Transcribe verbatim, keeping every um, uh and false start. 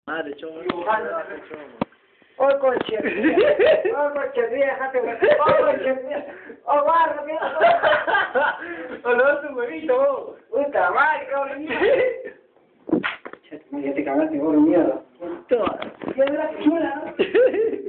Madre, chomo. Oh, coche. Oh, coche, déjate. Oh, coche. Oh, barro, mira. Oh, no, tu huevito, vos. Puta madre, cabrón. Ya te cagaste, vos, mierda. Toma. Qué chula.